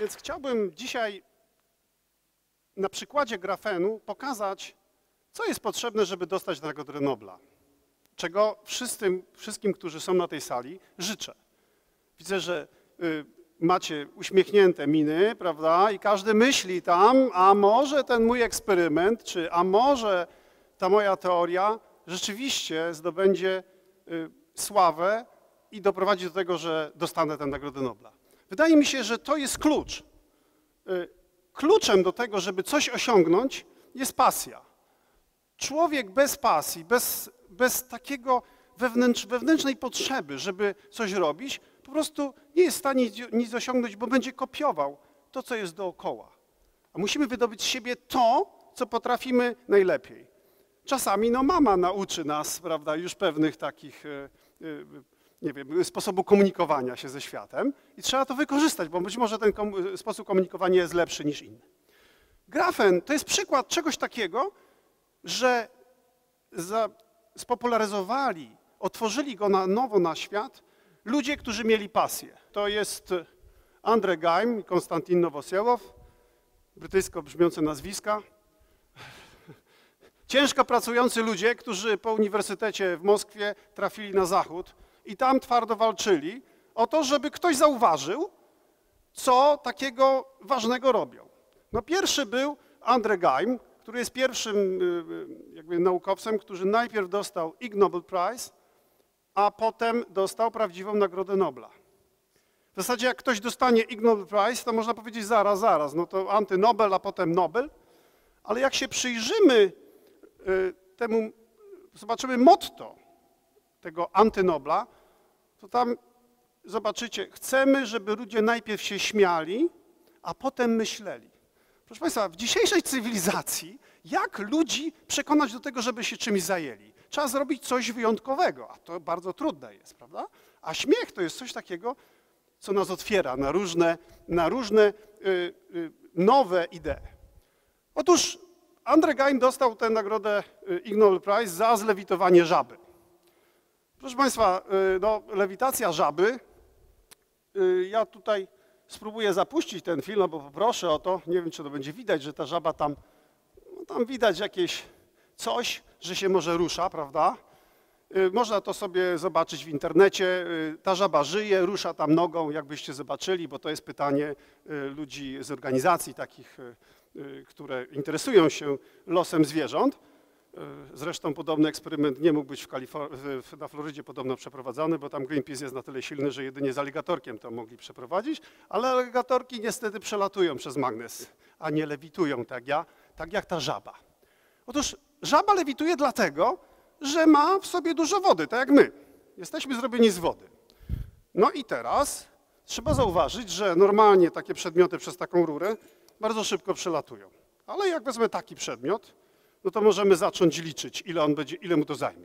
Więc chciałbym dzisiaj na przykładzie grafenu pokazać, co jest potrzebne, żeby dostać Nagrodę Nobla. Czego wszystkim, którzy są na tej sali, życzę. Widzę, że macie uśmiechnięte miny, prawda? I każdy myśli tam, a może ten mój eksperyment, czy a może ta moja teoria rzeczywiście zdobędzie sławę i doprowadzi do tego, że dostanę tę Nagrodę Nobla. Wydaje mi się, że to jest klucz. Kluczem do tego, żeby coś osiągnąć, jest pasja. Człowiek bez pasji, bez takiego wewnętrznej potrzeby, żeby coś robić, po prostu nie jest w stanie nic osiągnąć, bo będzie kopiował to, co jest dookoła. A musimy wydobyć z siebie to, co potrafimy najlepiej. Czasami mama nauczy nas, prawda, już pewnych takich, nie wiem, sposobu komunikowania się ze światem i trzeba to wykorzystać, bo być może ten sposób komunikowania jest lepszy niż inny. Grafen to jest przykład czegoś takiego, że spopularyzowali, otworzyli go na nowo na świat ludzie, którzy mieli pasję. To jest Andrzej Wysmołek i Konstantin Nowosielow, brytyjsko brzmiące nazwiska. Ciężko pracujący ludzie, którzy po uniwersytecie w Moskwie trafili na zachód i tam twardo walczyli o to, żeby ktoś zauważył, co takiego ważnego robią. No pierwszy był Andrzej Wysmołek, który jest pierwszym jakby naukowcem, który najpierw dostał Ig Nobel Prize, a potem dostał prawdziwą Nagrodę Nobla. W zasadzie jak ktoś dostanie Ig Nobel Prize, to można powiedzieć zaraz, no to antynobel, a potem Nobel, ale jak się przyjrzymy temu, zobaczymy motto tego antynobla, to tam zobaczycie, chcemy, żeby ludzie najpierw się śmiali, a potem myśleli. Proszę Państwa, w dzisiejszej cywilizacji jak ludzi przekonać do tego, żeby się czymś zajęli? Trzeba zrobić coś wyjątkowego, a to bardzo trudne jest, prawda? A śmiech to jest coś takiego, co nas otwiera na różne nowe idee. Otóż Andrzej Wysmołek dostał tę nagrodę Ig Nobel Prize za zlewitowanie żaby. Proszę Państwa, no, lewitacja żaby, ja tutaj spróbuję zapuścić ten film, bo poproszę o to, nie wiem, czy to będzie widać, że ta żaba tam, no, tam widać jakieś coś, że się może rusza, prawda? Można to sobie zobaczyć w internecie, ta żaba żyje, rusza tam nogą, jakbyście zobaczyli, bo to jest pytanie ludzi z organizacji takich, które interesują się losem zwierząt. Zresztą podobny eksperyment nie mógł być na Florydzie podobno przeprowadzony, bo tam Greenpeace jest na tyle silny, że jedynie z aligatorkiem to mogli przeprowadzić, ale aligatorki niestety przelatują przez magnes, a nie lewitują tak jak ta żaba. Otóż żaba lewituje dlatego, że ma w sobie dużo wody, tak jak my. Jesteśmy zrobieni z wody. No i teraz trzeba zauważyć, że normalnie takie przedmioty przez taką rurę bardzo szybko przelatują. Ale jak wezmę taki przedmiot, no to możemy zacząć liczyć, ile mu to zajmie.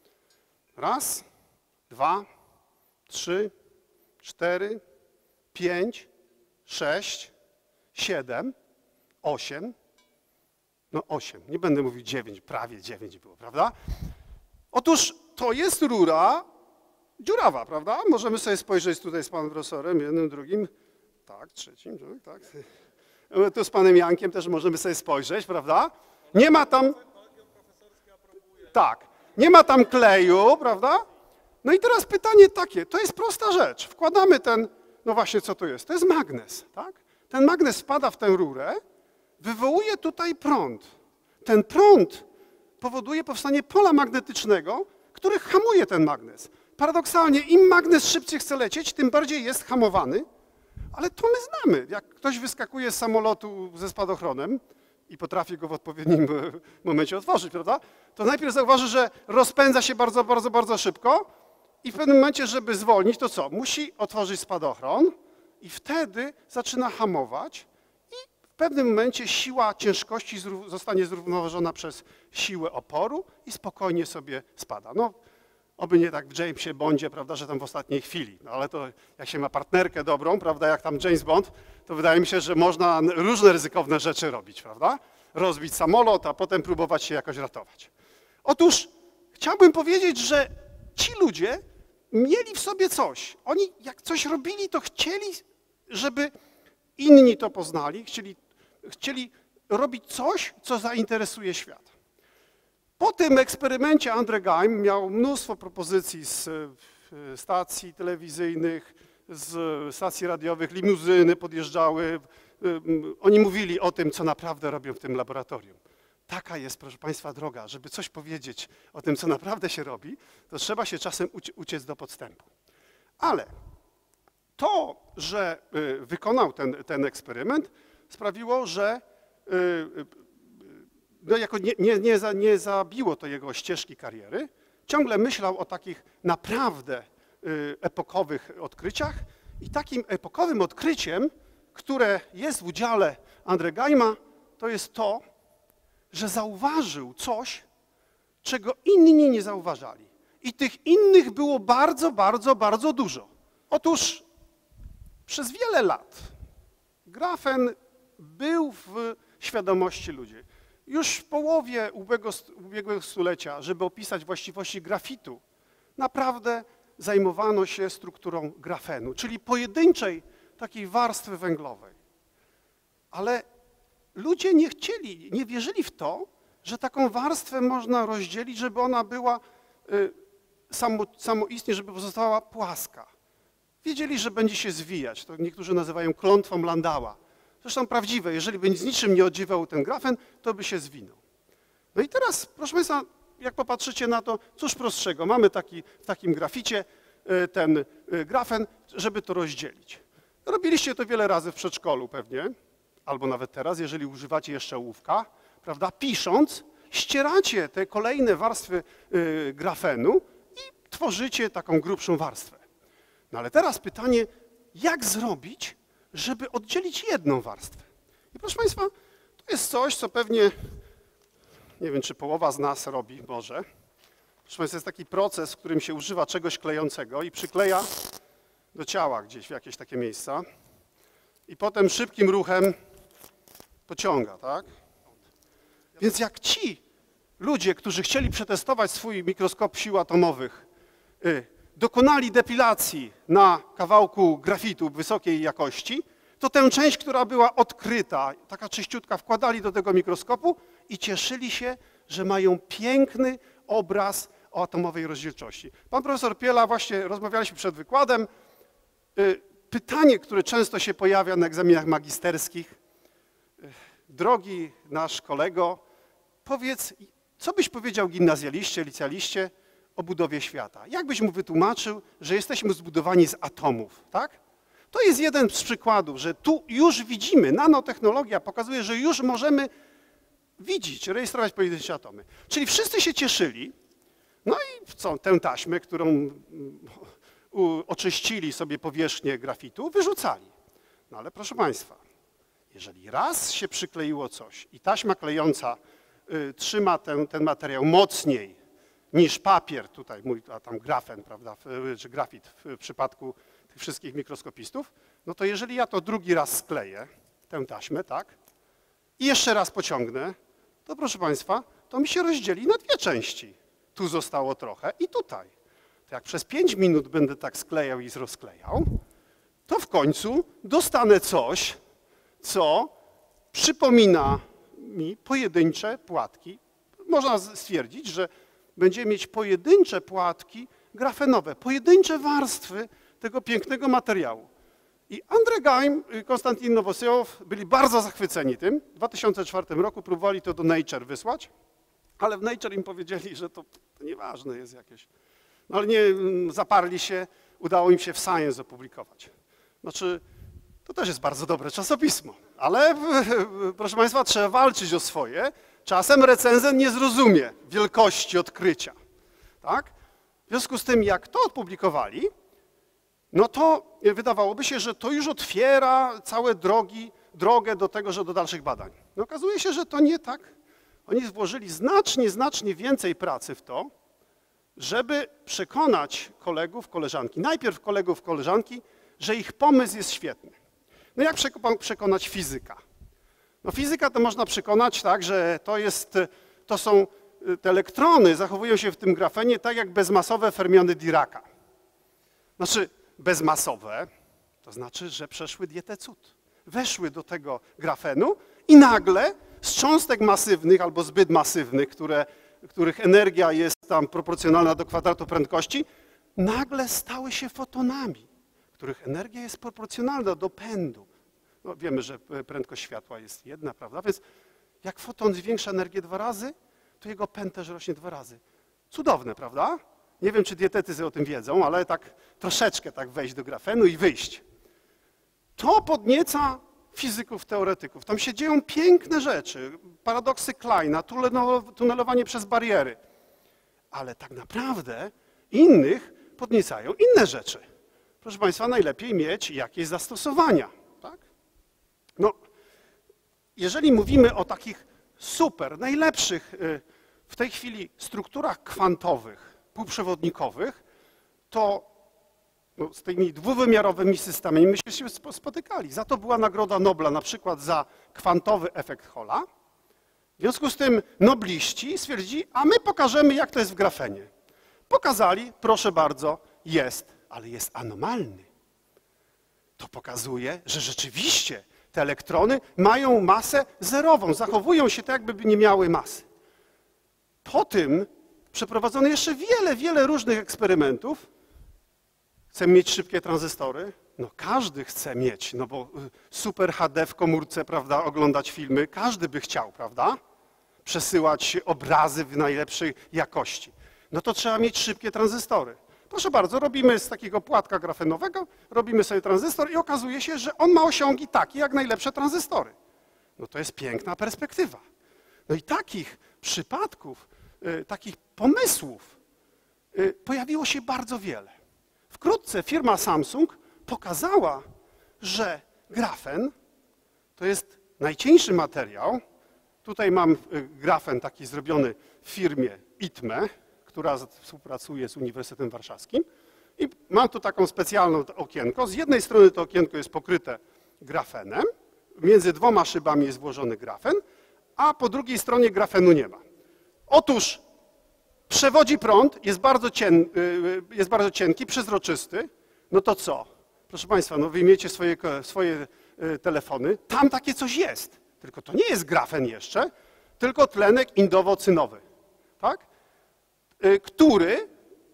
Raz, 2, 3, 4, 5, 6, 7, 8. No 8, nie będę mówił 9, prawie 9 było, prawda? Otóż to jest rura dziurawa, prawda? Możemy sobie spojrzeć tutaj z panem profesorem, jednym, drugim, tak, trzecim, tak. Tu z panem Jankiem też możemy sobie spojrzeć, prawda? Nie ma tam, tak, nie ma tam kleju, prawda? No i teraz pytanie takie, to jest prosta rzecz. Wkładamy ten, no właśnie co to jest? To jest magnes, tak? Ten magnes wpada w tę rurę, wywołuje tutaj prąd. Ten prąd powoduje powstanie pola magnetycznego, który hamuje ten magnes. Paradoksalnie, im magnes szybciej chce lecieć, tym bardziej jest hamowany, ale to my znamy. Jak ktoś wyskakuje z samolotu ze spadochronem i potrafi go w odpowiednim momencie otworzyć, prawda? To najpierw zauważy, że rozpędza się bardzo szybko i w pewnym momencie, żeby zwolnić, to co? Musi otworzyć spadochron i wtedy zaczyna hamować i w pewnym momencie siła ciężkości zostanie zrównoważona przez siłę oporu i spokojnie sobie spada. No, oby nie tak w Jamesie Bondzie, prawda, że tam w ostatniej chwili, no ale to jak się ma partnerkę dobrą, prawda, jak tam James Bond, to wydaje mi się, że można różne ryzykowne rzeczy robić, prawda? Rozbić samolot, a potem próbować się jakoś ratować. Otóż chciałbym powiedzieć, że ci ludzie mieli w sobie coś. Oni jak coś robili, to chcieli, żeby inni to poznali, chcieli robić coś, co zainteresuje świat. Po tym eksperymencie Andrzej Geim miał mnóstwo propozycji z stacji telewizyjnych, z stacji radiowych, limuzyny podjeżdżały. Oni mówili o tym, co naprawdę robią w tym laboratorium. Taka jest, proszę Państwa, droga. Żeby coś powiedzieć o tym, co naprawdę się robi, to trzeba się czasem uciec do podstępu. Ale to, że wykonał ten eksperyment, sprawiło, że no nie zabiło to jego ścieżki kariery. Ciągle myślał o takich naprawdę epokowych odkryciach i takim epokowym odkryciem, które jest w udziale Andrzeja Geima, to jest to, że zauważył coś, czego inni nie zauważali. I tych innych było bardzo, bardzo, bardzo dużo. Otóż przez wiele lat grafen był w świadomości ludzi. Już w połowie ubiegłego stulecia, żeby opisać właściwości grafitu, naprawdę zajmowano się strukturą grafenu, czyli pojedynczej takiej warstwy węglowej. Ale ludzie nie wierzyli w to, że taką warstwę można rozdzielić, żeby ona była samoistnie, żeby pozostała płaska. Wiedzieli, że będzie się zwijać, to niektórzy nazywają klątwą Landała. Zresztą prawdziwe, jeżeli by z niczym nie oddziaływał ten grafen, to by się zwinął. No i teraz, proszę Państwa, jak popatrzycie na to, cóż prostszego, mamy w takim graficie ten grafen, żeby to rozdzielić. Robiliście to wiele razy w przedszkolu pewnie, albo nawet teraz, jeżeli używacie jeszcze ołówka, prawda, pisząc, ścieracie te kolejne warstwy grafenu i tworzycie taką grubszą warstwę. No ale teraz pytanie, jak zrobić, żeby oddzielić jedną warstwę? I proszę Państwa, to jest coś, co pewnie, nie wiem, czy połowa z nas robi, może. Proszę Państwa, jest taki proces, w którym się używa czegoś klejącego i przykleja do ciała gdzieś w jakieś takie miejsca i potem szybkim ruchem pociąga, tak? Więc jak ci ludzie, którzy chcieli przetestować swój mikroskop sił atomowych, dokonali depilacji na kawałku grafitu wysokiej jakości, to tę część, która była odkryta, taka czyściutka, wkładali do tego mikroskopu i cieszyli się, że mają piękny obraz o atomowej rozdzielczości. Pan profesor Piela, właśnie rozmawialiśmy przed wykładem, pytanie, które często się pojawia na egzaminach magisterskich. Drogi nasz kolego, powiedz, co byś powiedział gimnazjaliście, licealiście o budowie świata? Jak byś mu wytłumaczył, że jesteśmy zbudowani z atomów, tak? To jest jeden z przykładów, że tu już widzimy, nanotechnologia pokazuje, że już możemy widzieć, rejestrować pojedyncze atomy. Czyli wszyscy się cieszyli, no i co, tę taśmę, którą oczyścili sobie powierzchnię grafitu, wyrzucali. No ale proszę Państwa, jeżeli raz się przykleiło coś i taśma klejąca trzyma ten materiał mocniej niż papier, tutaj a tam grafen, prawda, czy grafit w przypadku tych wszystkich mikroskopistów, no to jeżeli ja to drugi raz skleję, tę taśmę, tak, i jeszcze raz pociągnę, to proszę Państwa, to mi się rozdzieli na dwie części. Tu zostało trochę i tutaj. To jak przez 5 minut będę tak sklejał i rozklejał, to w końcu dostanę coś, co przypomina mi pojedyncze płatki. Można stwierdzić, że będziemy mieć pojedyncze płatki grafenowe, pojedyncze warstwy tego pięknego materiału. I Andrzej Geim, Konstantin Nowosyłow byli bardzo zachwyceni tym. W 2004 roku próbowali to do Nature wysłać, ale w Nature im powiedzieli, że to nieważne jest jakieś. No ale nie zaparli się, udało im się w Science opublikować. Znaczy, to też jest bardzo dobre czasopismo, ale proszę Państwa, trzeba walczyć o swoje. Czasem recenzent nie zrozumie wielkości odkrycia. Tak? W związku z tym, jak to opublikowali, no to wydawałoby się, że to już otwiera całe drogę do tego, że do dalszych badań. No okazuje się, że to nie tak. Oni włożyli znacznie więcej pracy w to, żeby przekonać kolegów, koleżanki, najpierw kolegów, koleżanki, że ich pomysł jest świetny. No jak przekonać fizyka? No fizyka to można przekonać tak, że te elektrony zachowują się w tym grafenie tak jak bezmasowe fermiony Diraka. Znaczy bezmasowe to znaczy, że przeszły dietę cud. weszły do tego grafenu i nagle z cząstek masywnych albo zbyt masywnych, których energia jest tam proporcjonalna do kwadratu prędkości, nagle stały się fotonami, których energia jest proporcjonalna do pędu. No, wiemy, że prędkość światła jest jedna, prawda? Więc jak foton zwiększa energię 2 razy, to jego pęd też rośnie 2 razy. Cudowne, prawda? Nie wiem, czy dietetycy o tym wiedzą, ale tak troszeczkę tak wejść do grafenu i wyjść. To podnieca fizyków, teoretyków. Tam się dzieją piękne rzeczy, paradoksy Kleina, tunelowanie przez bariery. Ale tak naprawdę innych podniecają inne rzeczy. Proszę Państwa, najlepiej mieć jakieś zastosowania. Tak? No, jeżeli mówimy o takich super, najlepszych w tej chwili strukturach kwantowych, półprzewodnikowych, to no, z tymi dwuwymiarowymi systemami myśmy się spotykali. Za to była Nagroda Nobla, na przykład za kwantowy efekt Halla. W związku z tym nobliści stwierdzili, a my pokażemy, jak to jest w grafenie. Pokazali, proszę bardzo, jest, ale jest anomalny. To pokazuje, że rzeczywiście te elektrony mają masę zerową, zachowują się tak, jakby nie miały masy. Po tym przeprowadzono jeszcze wiele różnych eksperymentów. Chcemy mieć szybkie tranzystory? No każdy chce mieć, no bo super HD w komórce, prawda, oglądać filmy, każdy by chciał, prawda? Przesyłać obrazy w najlepszej jakości. No to trzeba mieć szybkie tranzystory. Proszę bardzo, robimy z takiego płatka grafenowego, robimy sobie tranzystor i okazuje się, że on ma osiągi takie jak najlepsze tranzystory. No to jest piękna perspektywa. No i takich przypadków, takich pomysłów pojawiło się bardzo wiele. Wkrótce firma Samsung pokazała, że grafen to jest najcieńszy materiał. Tutaj mam grafen taki zrobiony w firmie ITME, która współpracuje z Uniwersytetem Warszawskim. I mam tu taką specjalną okienko. Z jednej strony to okienko jest pokryte grafenem, między 2 szybami jest włożony grafen, a po drugiej stronie grafenu nie ma. Otóż przewodzi prąd, jest bardzo cienki, przezroczysty. No to co? Proszę Państwa, no wyjmiecie swoje telefony, tam takie coś jest. Tylko to nie jest grafen jeszcze, tylko tlenek indowo-cynowy, tak? Który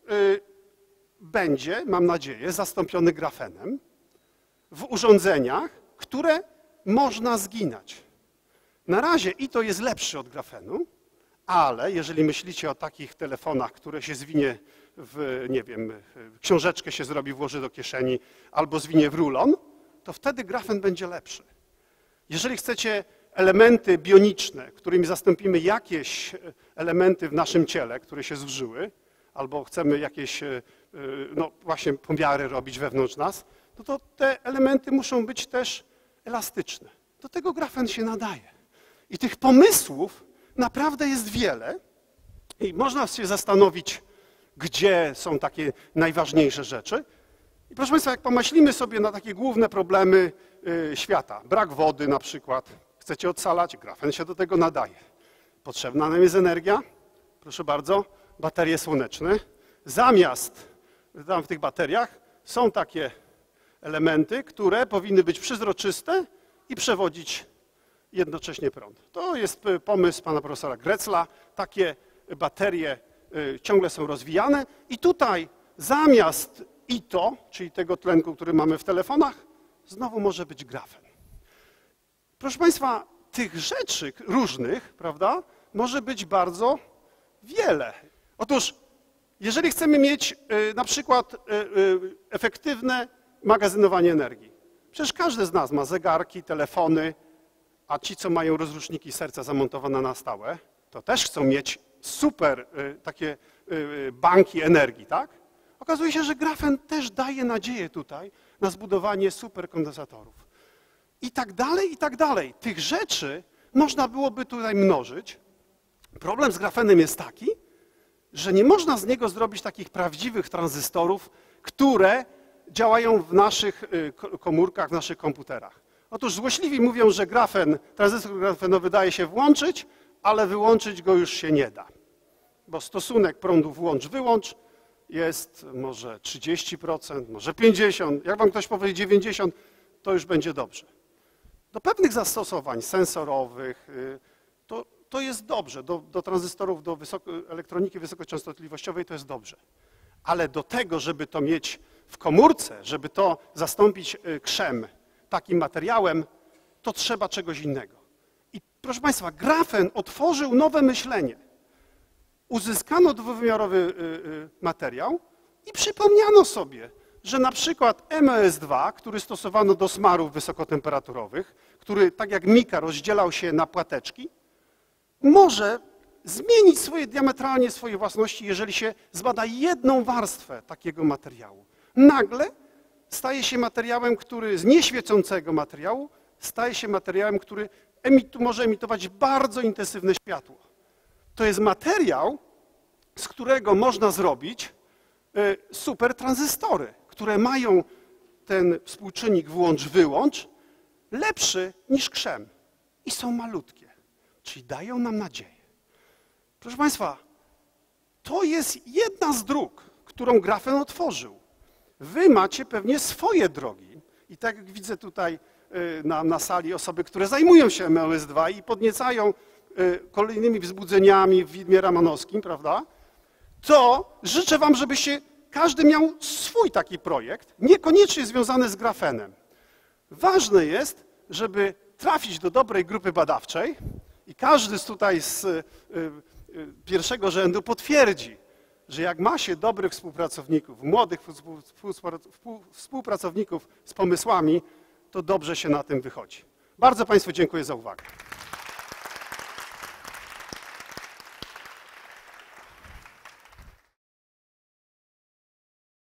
będzie, mam nadzieję, zastąpiony grafenem w urządzeniach, które można zginać. Na razie to jest lepszy od grafenu, ale jeżeli myślicie o takich telefonach, które się zwinie w, nie wiem, książeczkę się zrobi, włoży do kieszeni albo zwinie w rulon, to wtedy grafen będzie lepszy. Jeżeli chcecie elementy bioniczne, którymi zastąpimy jakieś elementy w naszym ciele, które się zużyły, albo chcemy jakieś no właśnie pomiary robić wewnątrz nas, no to te elementy muszą być też elastyczne. Do tego grafen się nadaje. I tych pomysłów naprawdę jest wiele i można się zastanowić, gdzie są takie najważniejsze rzeczy. I proszę Państwa, jak pomyślimy sobie na takie główne problemy świata, brak wody na przykład, chcecie odsalać, grafen się do tego nadaje. Potrzebna nam jest energia, proszę bardzo, baterie słoneczne. Zamiast tam w tych bateriach są takie elementy, które powinny być przezroczyste i przewodzić jednocześnie prąd. To jest pomysł pana profesora Grecla. Takie baterie ciągle są rozwijane i tutaj zamiast ITO, czyli tego tlenku, który mamy w telefonach, znowu może być grafen. Proszę Państwa, tych rzeczy różnych, prawda, może być bardzo wiele. Otóż, jeżeli chcemy mieć na przykład efektywne magazynowanie energii, przecież każdy z nas ma zegarki, telefony, a ci, co mają rozruszniki serca zamontowane na stałe, to też chcą mieć super takie banki energii, tak? Okazuje się, że grafen też daje nadzieję tutaj na zbudowanie superkondensatorów. I tak dalej, i tak dalej. Tych rzeczy można byłoby tutaj mnożyć. Problem z grafenem jest taki, że nie można z niego zrobić takich prawdziwych tranzystorów, które działają w naszych komórkach, w naszych komputerach. Otóż złośliwi mówią, że tranzystor grafenowy daje się włączyć, ale wyłączyć go już się nie da. Bo stosunek prądu włącz-wyłącz jest może 30%, może 50%. Jak wam ktoś powie 90%, to już będzie dobrze. Do pewnych zastosowań sensorowych to jest dobrze, do tranzystorów, do elektroniki wysokoczęstotliwościowej to jest dobrze. Ale do tego, żeby to mieć w komórce, żeby to zastąpić krzem takim materiałem, to trzeba czegoś innego. I proszę Państwa, grafen otworzył nowe myślenie. Uzyskano dwuwymiarowy materiał i przypomniano sobie, że na przykład MES2, który stosowano do smarów wysokotemperaturowych, który tak jak mika rozdzielał się na płateczki, może zmienić diametralnie swoje własności, jeżeli się zbada jedną warstwę takiego materiału. Nagle staje się materiałem, który z nieświecącego materiału staje się materiałem, który może emitować bardzo intensywne światło. To jest materiał, z którego można zrobić super tranzystory, które mają ten współczynnik włącz-wyłącz lepszy niż krzem i są malutkie, czyli dają nam nadzieję. Proszę Państwa, to jest jedna z dróg, którą grafen otworzył. Wy macie pewnie swoje drogi i tak jak widzę tutaj na sali osoby, które zajmują się MES2 i podniecają kolejnymi wzbudzeniami w widmie ramanowskim, prawda? To życzę wam, żebyście każdy miał swój taki projekt, niekoniecznie związany z grafenem. Ważne jest, żeby trafić do dobrej grupy badawczej i każdy tutaj z pierwszego rzędu potwierdzi, że jak ma się dobrych współpracowników, młodych współpracowników z pomysłami, to dobrze się na tym wychodzi. Bardzo Państwu dziękuję za uwagę.